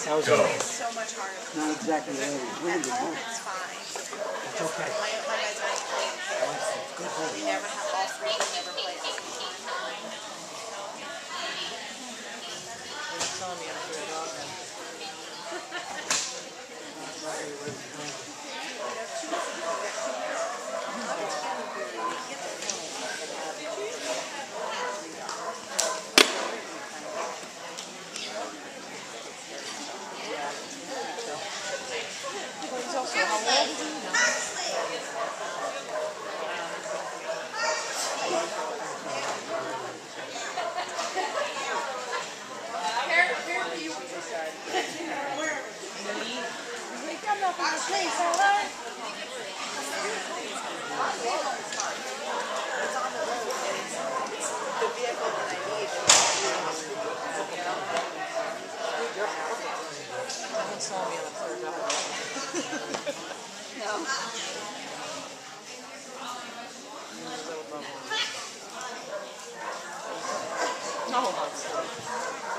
How's Go. it? It's so much harder. Not exactly At home, it's fine. It's okay. My guys are playing pairs. We never have all three. We never play at the same time. They're telling me I'm a good dog then. He's also, how old is he now? Come up in the place, hello? It's on the road. It's the vehicle that I need. No one saw me on the third level. No. No, I'm sorry.